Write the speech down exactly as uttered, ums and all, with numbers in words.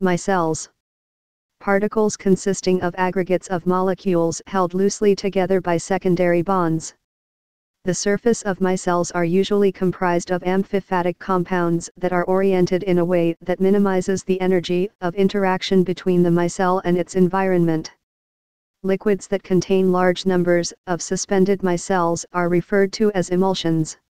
Micelles. Particles consisting of aggregates of molecules held loosely together by secondary bonds. The surface of micelles are usually comprised of amphiphatic compounds that are oriented in a way that minimizes the energy of interaction between the micelle and its environment. Liquids that contain large numbers of suspended micelles are referred to as emulsions.